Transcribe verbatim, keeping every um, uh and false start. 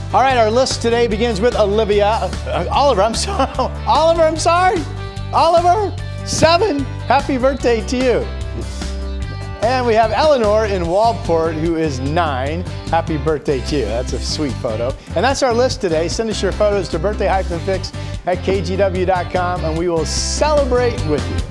All right, our list today begins with Olivia, uh, Oliver, I'm sorry, Oliver, I'm sorry, Oliver, seven, happy birthday to you. And we have Eleanor in Waldport, who is nine, happy birthday to you. That's a sweet photo. And that's our list today. Send us your photos to birthday fix at K G W dot com and we will celebrate with you.